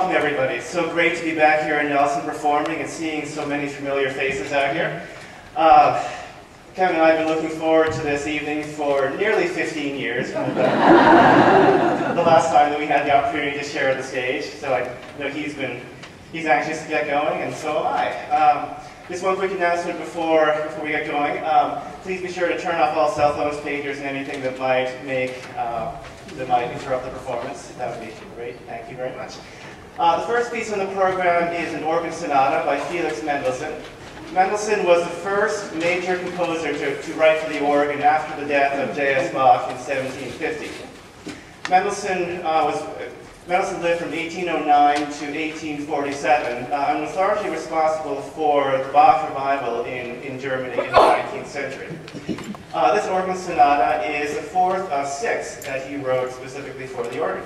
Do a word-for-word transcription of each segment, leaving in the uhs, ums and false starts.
welcome everybody. It's so great to be back here in Nelson performing and seeing so many familiar faces out here. Uh, Kevin and I have been looking forward to this evening for nearly fifteen years. The last time that we had the opportunity to share the stage, so I know he's been he's anxious to get going, and so am I. Um, just one quick announcement before before we get going. Um, please be sure to turn off all cell phones, pagers, and anything that might make uh, that might interrupt the performance. That would be great. Thank you very much. Uh, the first piece on the program is an organ sonata by Felix Mendelssohn. Mendelssohn was the first major composer to, to write for the organ after the death of J S Bach in seventeen fifty. Mendelssohn, uh, was, Mendelssohn lived from eighteen oh nine to eighteen forty-seven uh, and was largely responsible for the Bach revival in, in Germany in the nineteenth century. Uh, this organ sonata is the fourth of six that he wrote specifically for the organ.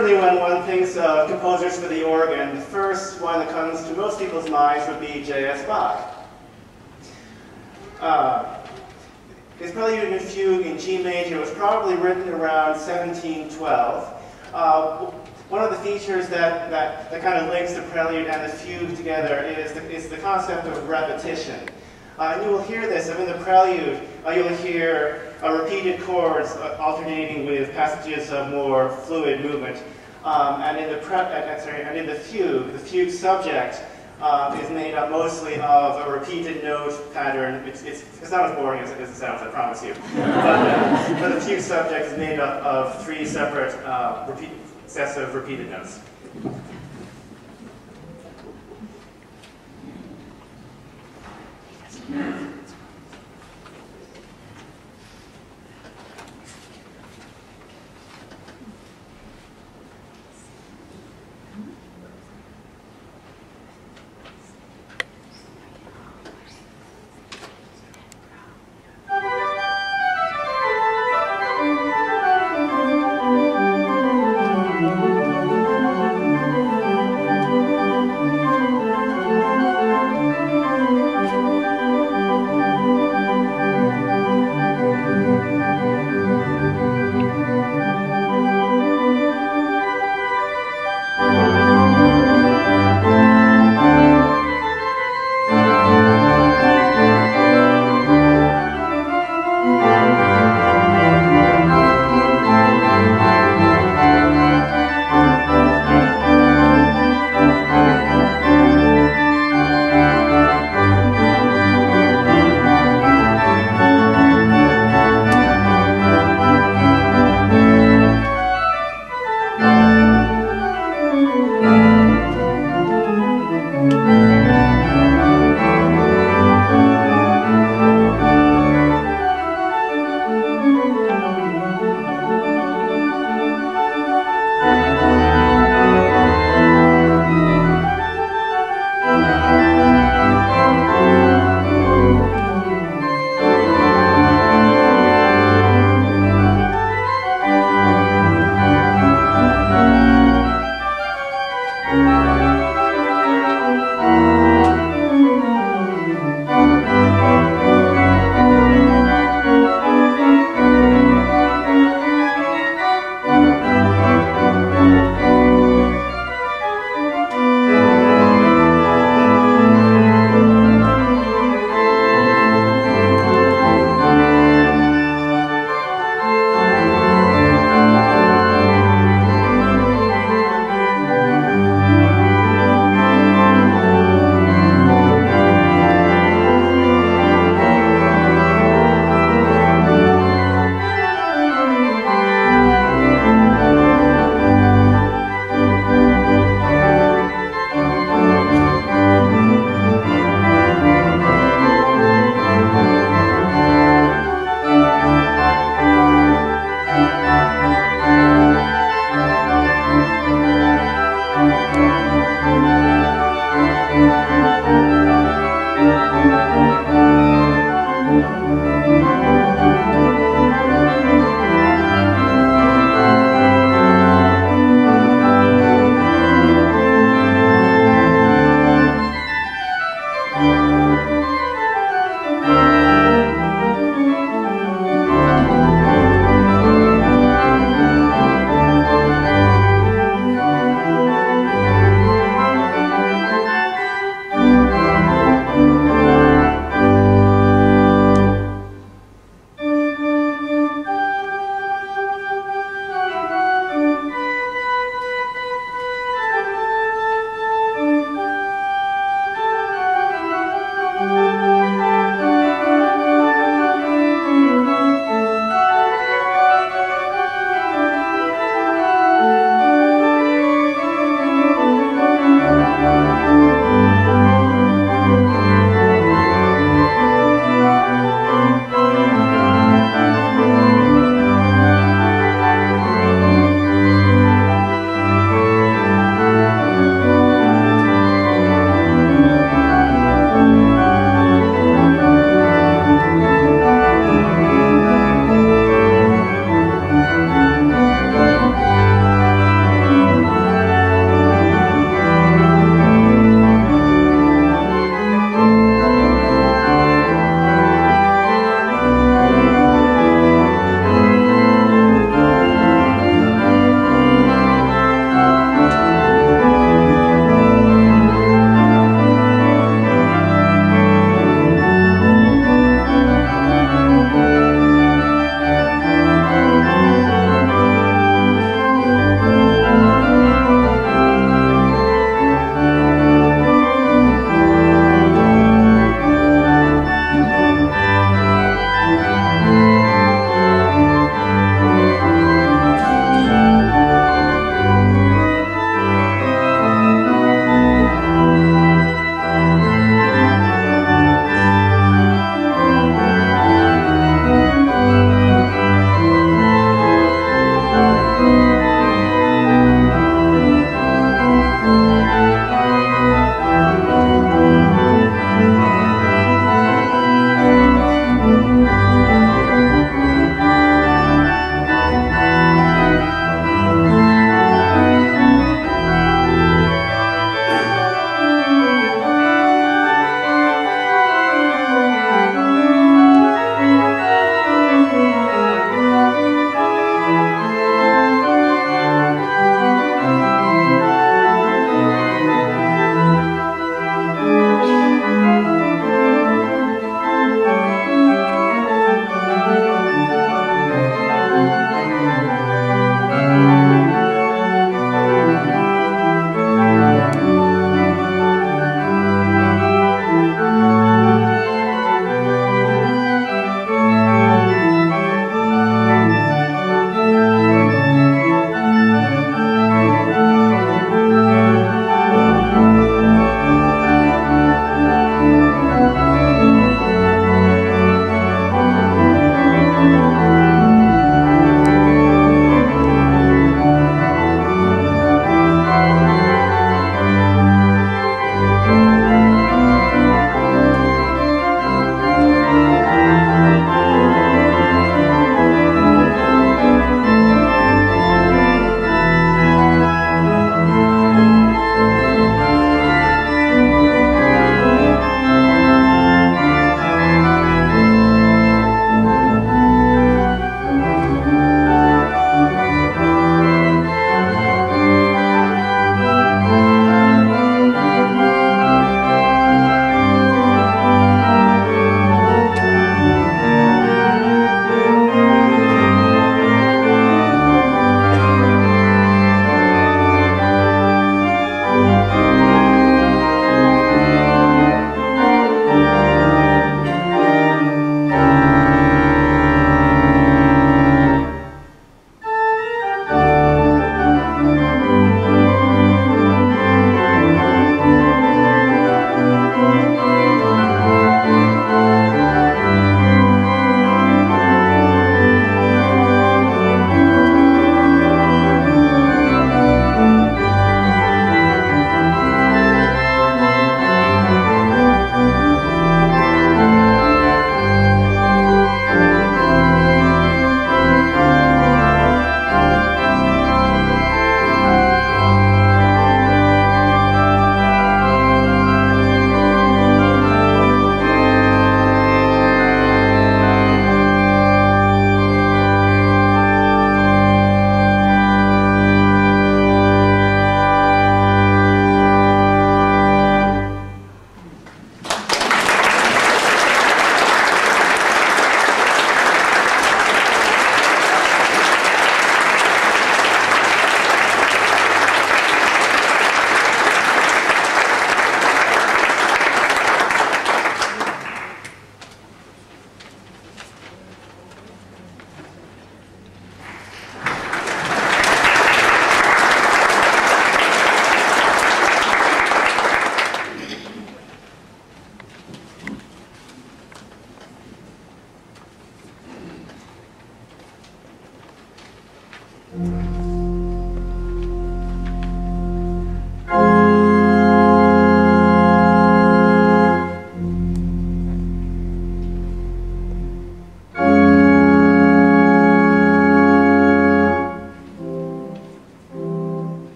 certainly when one thinks of composers for the organ, the first one that comes to most people's minds would be J S Bach. Uh, his Prelude and Fugue in G major was probably written around seventeen twelve. Uh, one of the features that, that, that kind of links the Prelude and the Fugue together is the, is the concept of repetition. Uh, and you will hear this, in the Prelude, uh, you'll hear uh, repeated chords uh, alternating with passages of more fluid movement. Um, and, in the pre uh, sorry, and in the Fugue, the Fugue subject uh, is made up mostly of a repeated note pattern. It's, it's, it's not as boring as, as it sounds, I promise you. but, uh, but the Fugue subject is made up of three separate uh, repeat, sets of repeated notes.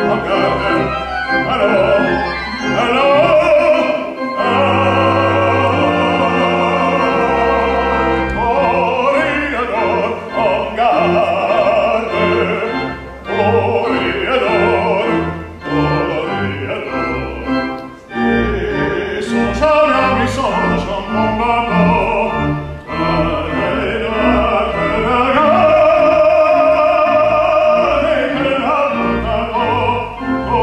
Oh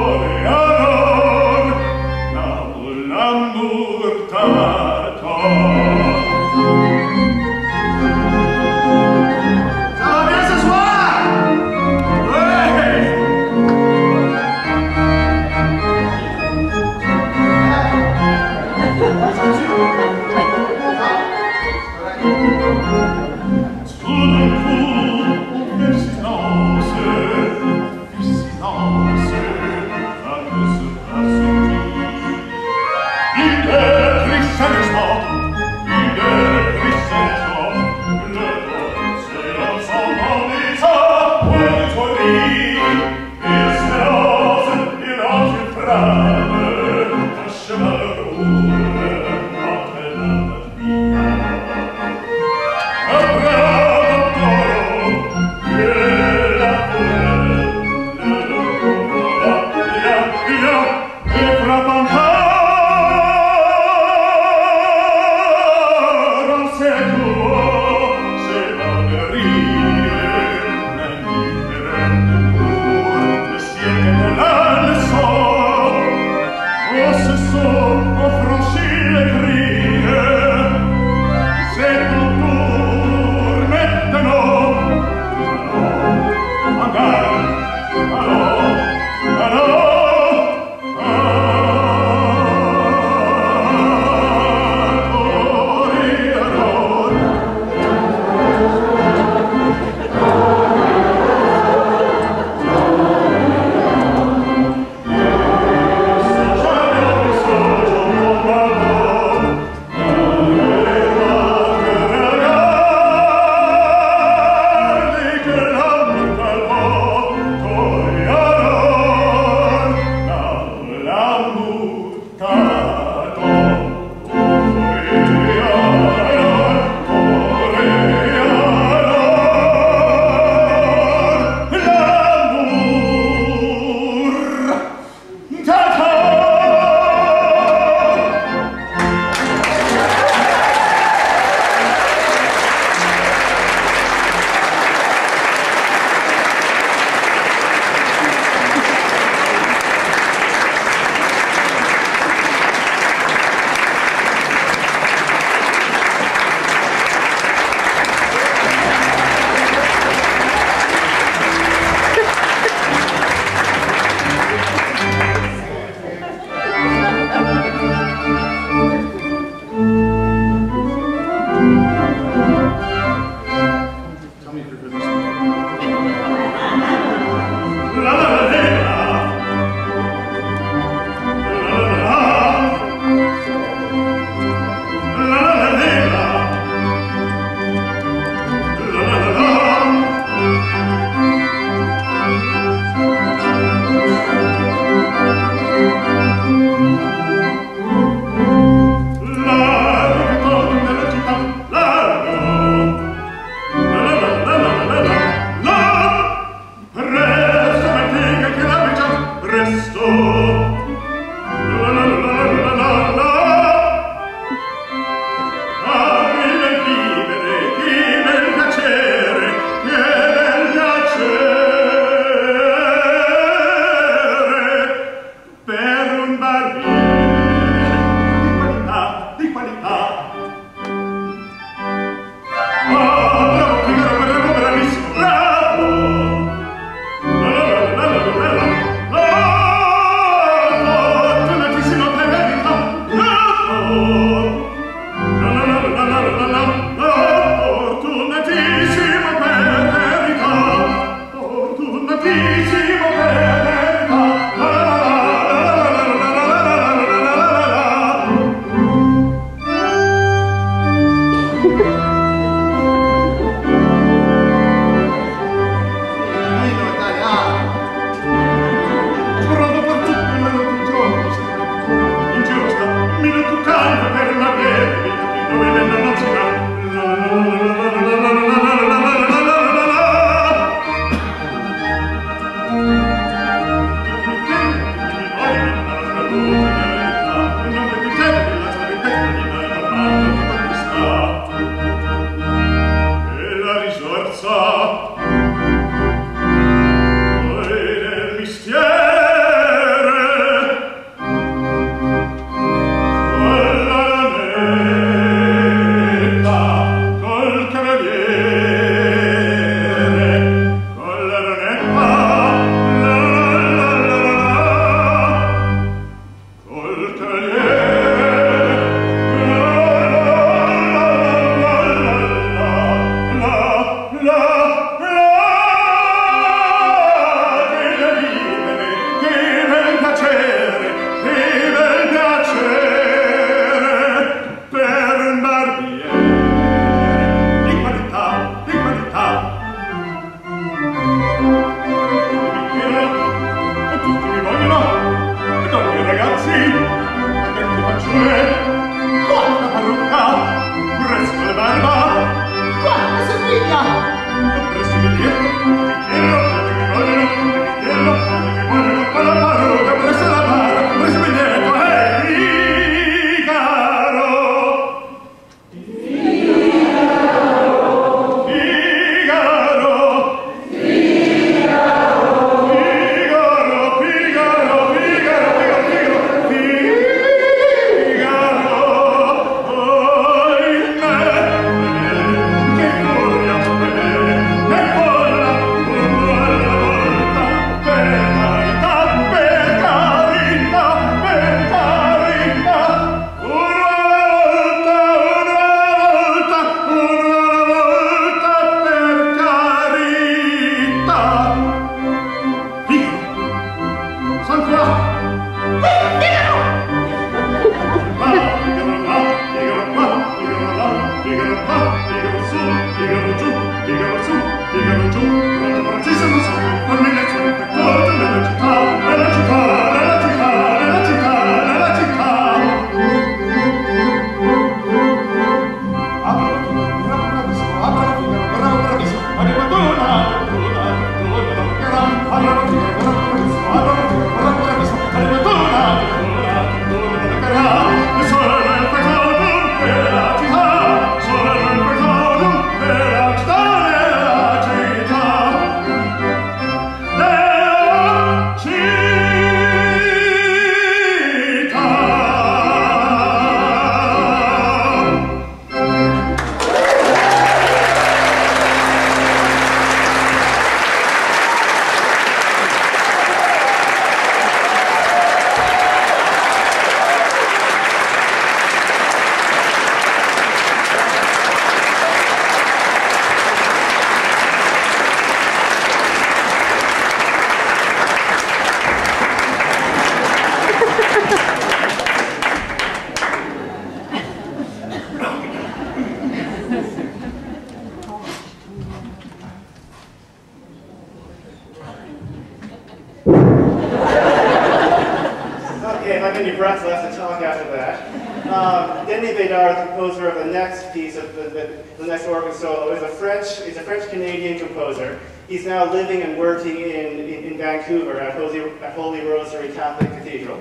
Any breath left to talk after that. Um, Denis Bédard, the composer of the next piece of the, the, the next organ solo, is a French, is a French-Canadian composer. He's now living and working in, in, in Vancouver at Holy, at Holy Rosary Catholic Cathedral.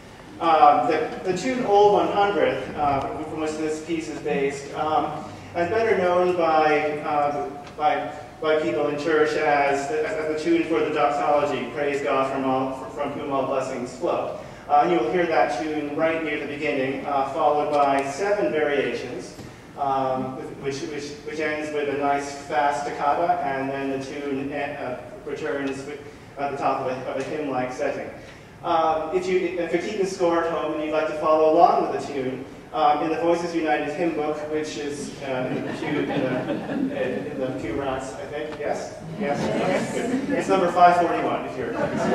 Um, the, the tune Old one hundred, uh, from which this piece is based, um, is better known by, uh, by, by people in church as the, as the tune for the doxology, Praise God from, all, from whom all blessings flow. Uh, and you'll hear that tune right near the beginning, uh, followed by seven variations, um, which, which, which ends with a nice fast toccata, and then the tune uh, returns at the top of a, of a hymn-like setting. Um, if, you, if you're keeping score at home and you'd like to follow along with the tune, um, in the Voices United hymn book, which is uh, in the pew, in the, in the pew rats, I think, yes? Yes? Okay, good. It's number five forty-one, if you're...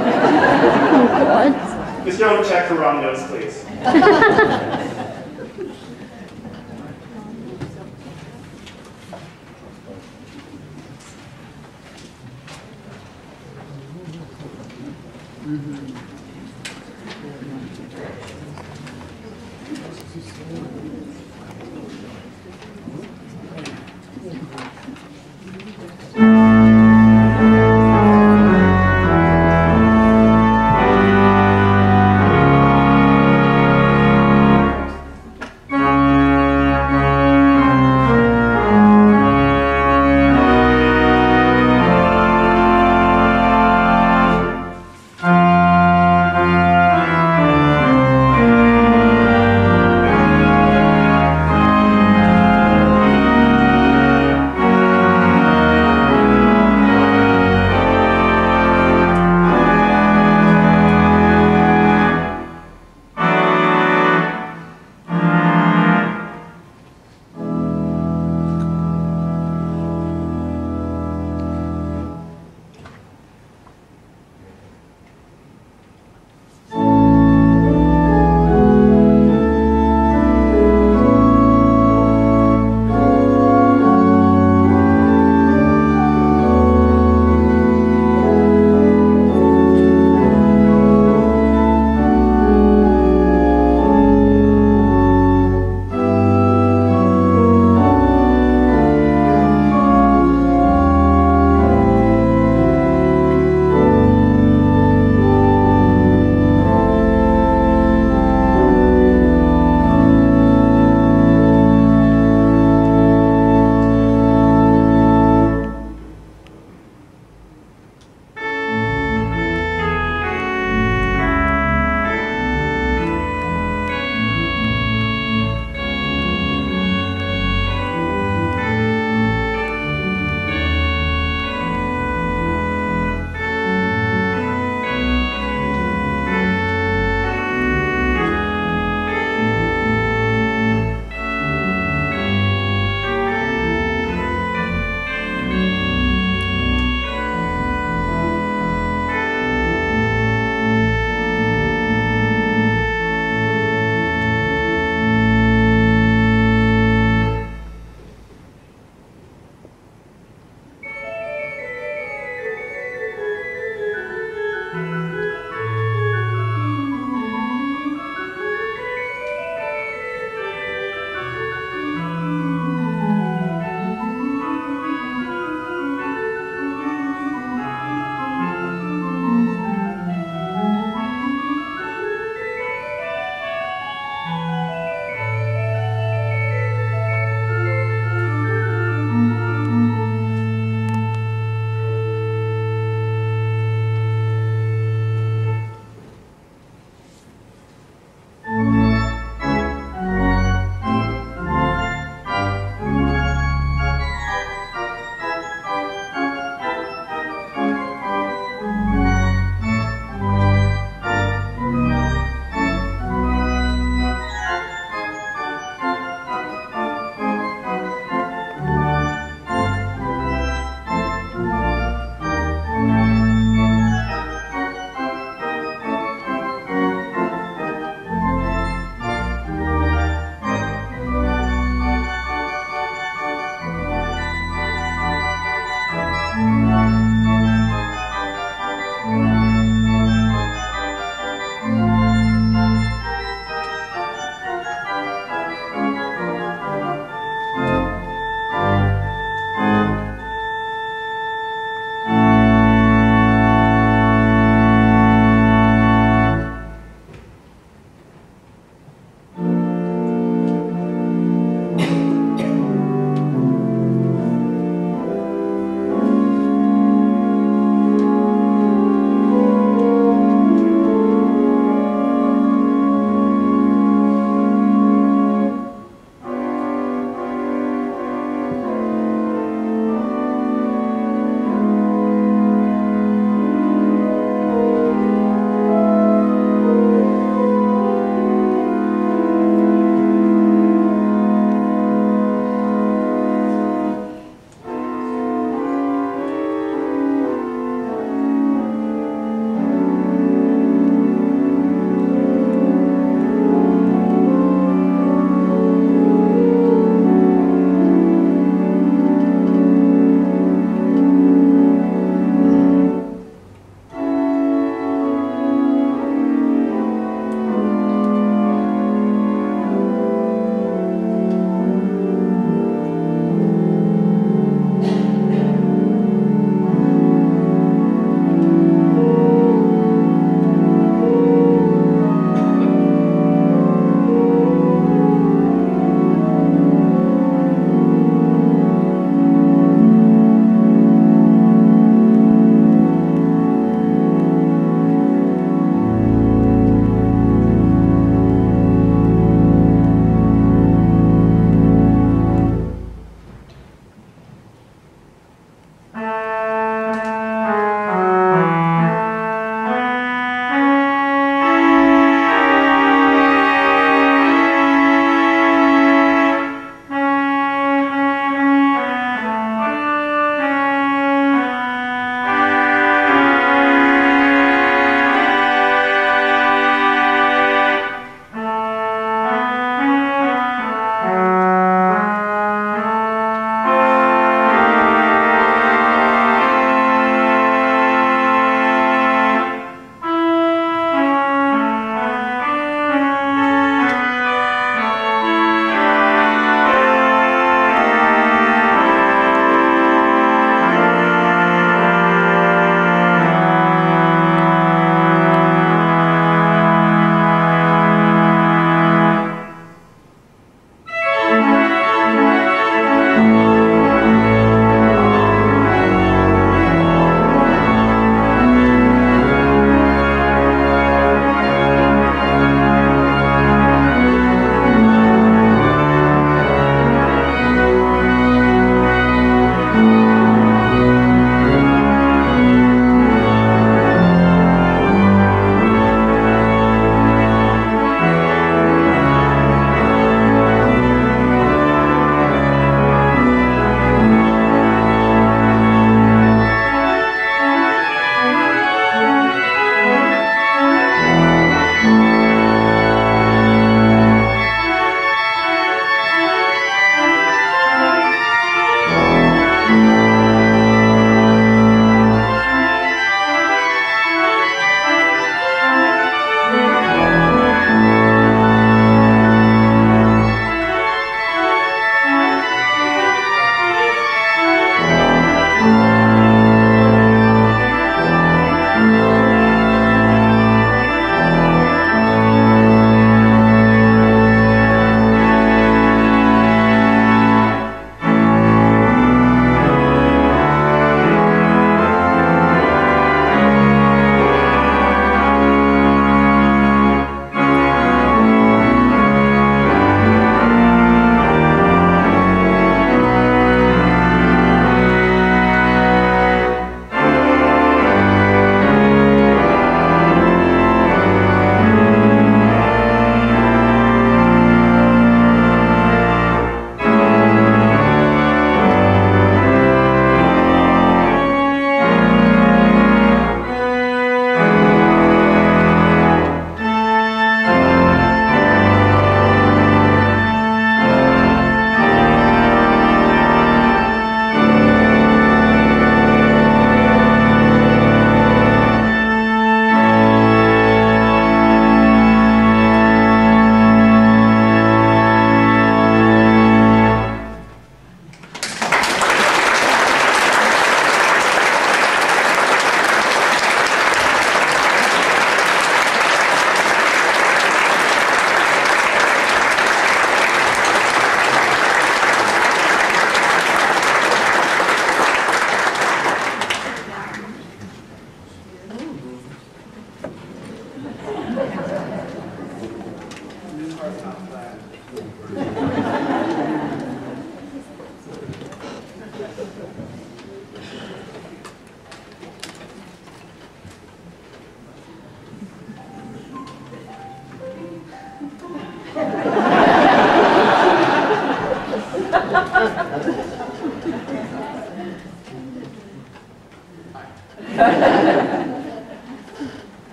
Just don't check for wrong notes, please. Mm-hmm.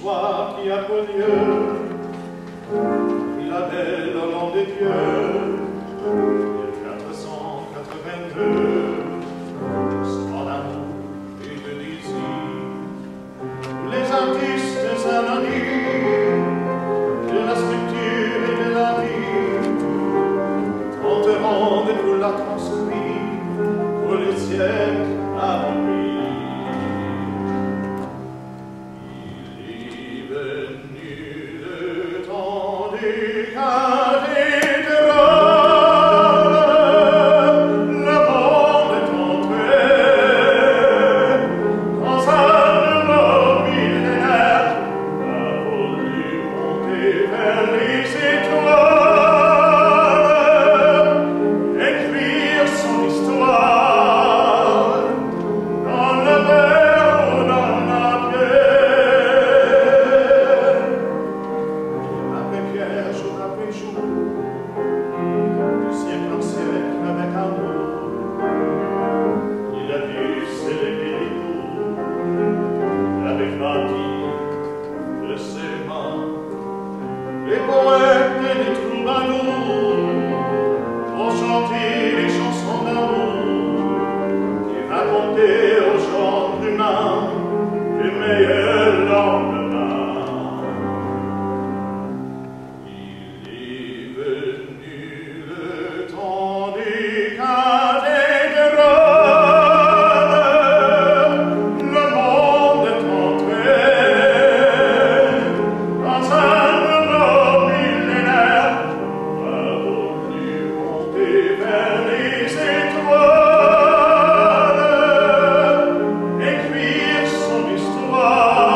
l'histoire qui a connu il avait le nom des dieux mille quatre cent quatre-vingt-deux, histoire d'amour et de désir. Les artistes anonymes de la sculpture et de la vie tenteront de nous la transcrire pour les siècles à venir. Les poètes et les troubadours ont chanté les chansons d'amour et raconté aux gens humains le meilleur lendemain. Il est venu le temps des cathédrales, le monde est entré dans un écrire son histoire.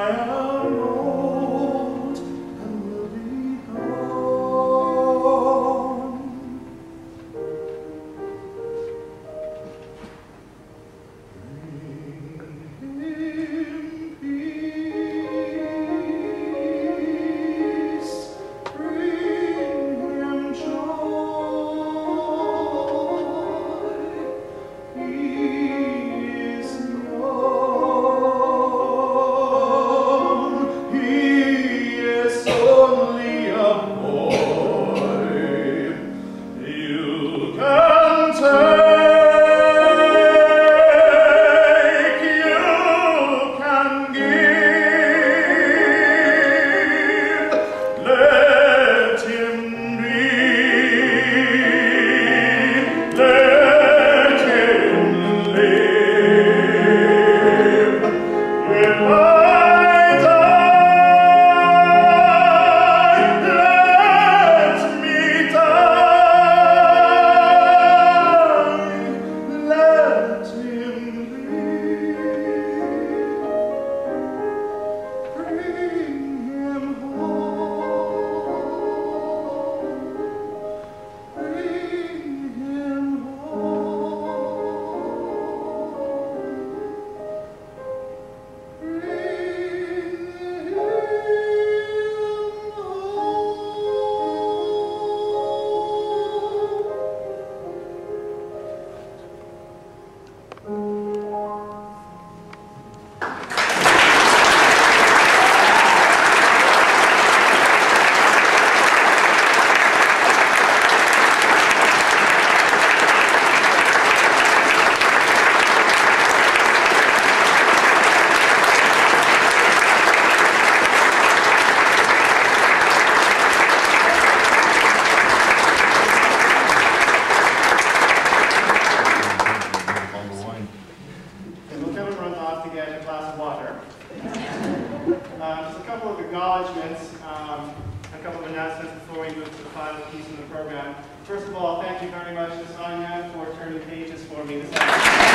acknowledgements, um, a couple of announcements before we move to the final piece in the program. First of all, thank you very much to Sonia for turning pages for me this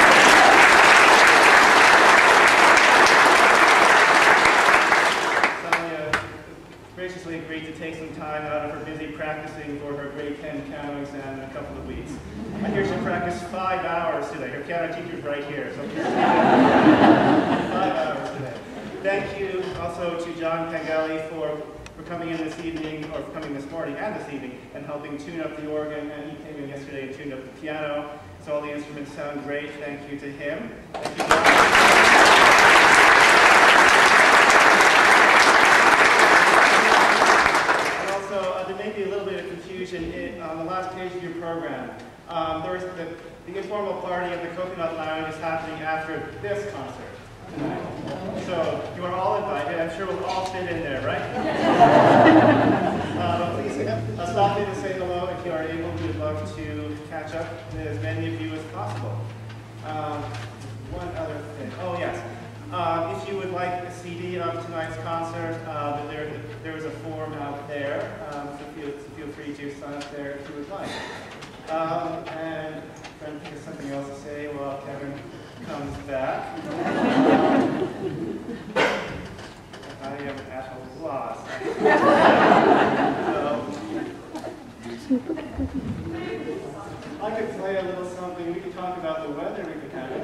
afternoon. Sonia graciously agreed to take some time out of her busy practicing for her grade ten piano exam in a couple of weeks. I hear she practiced five hours today. Her piano teacher's right here, so five hours today. Thank you also to John Pangeli for, for coming in this evening, or for coming this morning and this evening, and helping tune up the organ, and he came in yesterday and tuned up the piano, so all the instruments sound great. Thank you to him. Thank you, John. And also, uh, there may be a little bit of confusion in, on the last page of your program. Um, there was the, the informal party at the Coconut Lounge is happening after this concert tonight. So you are all invited. I'm sure we'll all fit in there, right? uh, please uh, stop in and say hello if you are able. We'd love to catch up with as many of you as possible. Um, one other thing. Oh, yes. Uh, if you would like a C D of tonight's concert, uh, there, there is a form out there, um, so, feel, so feel free to sign up there if you would like. Um, and I'm trying to think of something else to say while Kevin comes back. I am at a loss. So, I could play a little something. We could talk about the weather. We could have it.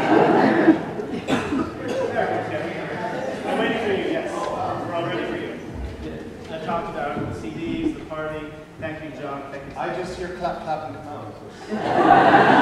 There, Kevin. I'm waiting for you. Yes, we're all ready for you. I talked about the C Ds, the party. Thank you, John. Thank you. I just hear clap, clap, and come out.